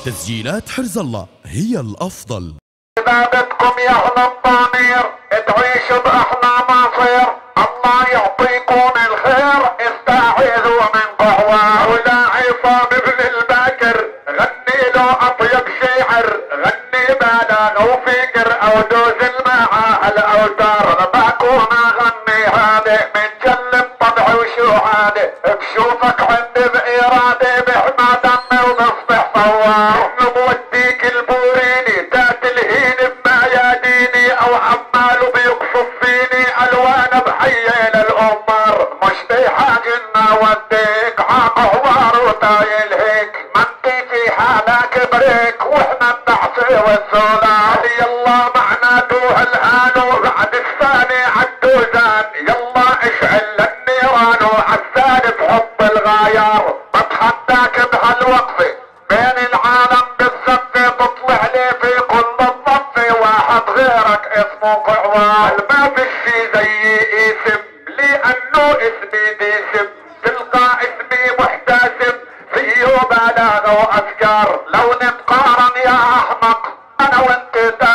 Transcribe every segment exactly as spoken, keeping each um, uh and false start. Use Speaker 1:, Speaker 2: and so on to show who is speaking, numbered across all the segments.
Speaker 1: تسجيلات حرز الله هي الأفضل.
Speaker 2: عبادتكم يا أهل الضمير تعيشوا بأحلى مصير، الله يعطيكم الخير، استعيذوا من قهوة. ولا عصام ابن الباكر غني له أطيب شعر، غني بلاغ وفكر أو دوز المعاه الأوتار. بكون أغني هذا من جل الطبع وشهاده، بشوفك عندي بإرادة بحمى دمي وبصبح فوار. موديك البوريني تات الهين بمياديني، او عمال بيقصف فيني الوان بحيل الامر. مش بحاج ان اوديك عقهوار وطايل هيك، ما انتي في حالك بريك واحنا النحس والسولان. يلا معناته الان وبعد الثاني عالدوزان، يلا اشعل النيران وعزان بحب الغايار. بتحداك بهالوقفه بين العالم بالزفة، تطلع لي في كل الضفة واحد غيرك اسمه قعوان. ما فيش زي اسم لانه اسمي ديسم، تلقى اسمي محتسم فيه بلاغة وافكار. لو نتقارن يا احمق انا وانت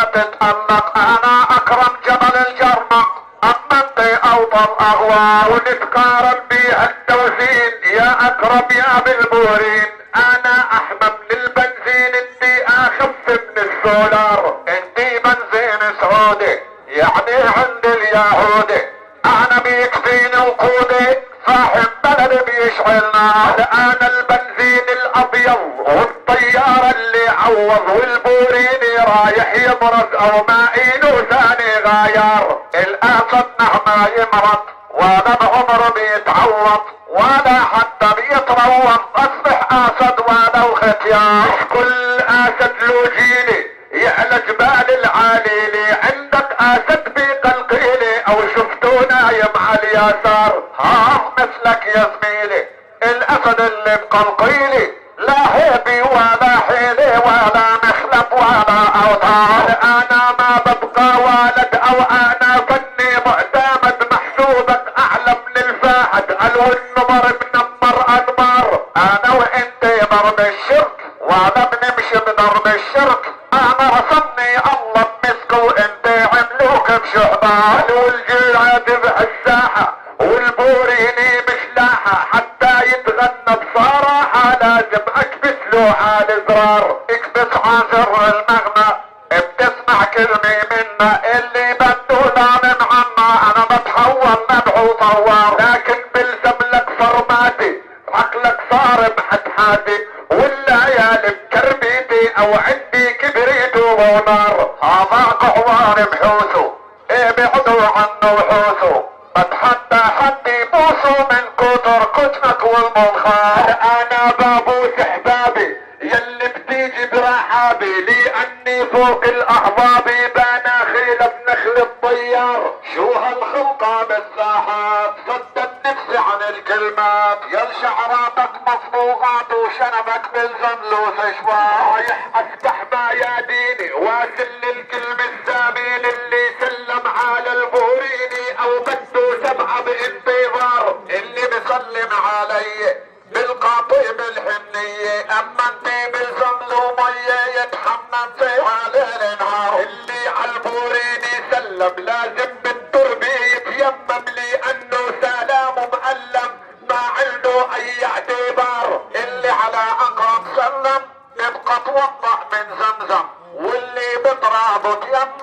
Speaker 2: تتألق، انا اكرم جبل الجرمق اما انت اوطى اغوار. ونتقارن بيها التوزين يا اكرم يا بالبورين، انا احمى من البنزين انتي اخف من السولار. انتي بنزين سعودي يعني عند اليهودي، انا بيكفيني وقودي صاحب بلد بيشعل نار. انا البنزين الابيض والطيارة اللي عوض، والبوريني رايح يبرز او ما ايده ثاني غايار. الاسد مهما يمرض ولا بعمره بيتعوض ولا حتى بيتروض، اصبح اسد ولو ختيار. كل اسد له جيلي يعلى جبال العاليلي، عندك اسد بقلقيلي او شفتو نايم على اليسار. ها مثلك يا زميلي الاسد اللي بقلقيلي، لا هيبي ولا حيلي ولا مخلب ولا اوطار. انا ما ببقى والد او انا فني معتمد، محسوبك اعلى من الفاحد الو النمر بنمر انمار. انا وانت ضرب الشرك وانا بنمشي بضرب الشرك، انا رسمني الله بمسك وانت عملوك بشعبان. والجيرات بهالساحة والبوريني مش لاحة، حتى يتغنى بصراحة لازم اكبس له على زرار. اكبس عازر المغنى بتسمع كلمة منا، اللي بده لامم عنا انا بتحول مدعو طوار. لكن بلزم لك فرماتي عقلك صار محتحاتي، والليالي بكربيتي او عندي كبريت ونار. هذا قعوان بحوسه ابعدوا عنه وحوسه، بتحدى حد يبوسه من كتر كتمك والمنخار. انا بابوس احبابي يلي بتيجي برحابي، لاني فوق الاحباب بناخيل بنخل الطيار. شو هالخلقة بالساحات صدت نفسي عن الكلمات، يا شعراتك مصبوغات وشنبك بالزملوس شوار. رايح افتح مياديني واسل للكلمة الزميل اللي سلم على البوريني او بده سبعة بانتظار. اللي بسلم علي بالقاطيب الحنية، اما انتي بالزمل ومية يتحمم في على النهار. اللي عالبوريني سلم لازم بالتربة يتيمم، لانه سلام مؤلم ما عنده اي اعتبار. اللي على اقرب سلم يبقى توضح من زمزم، واللي بترابط يم